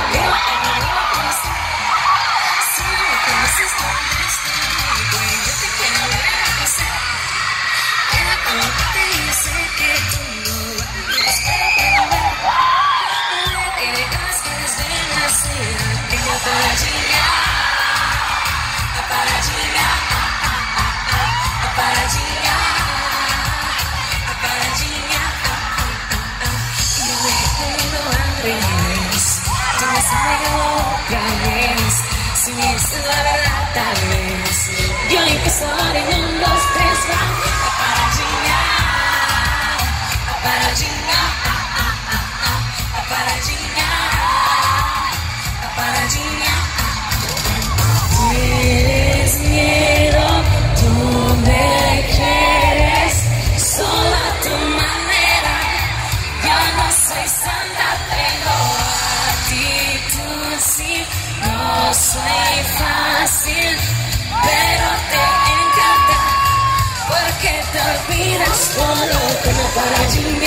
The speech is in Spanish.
La verdad, tal vez yo empiezo en 1, 2, 3, va. A paradinha, a paradinha, a paradinha. Tienes miedo, tú me quieres, solo a tu manera. Yo no soy santa, tengo actitud, sí. No soy fácil, pero te encanta, porque te olvidas solo como paradinha.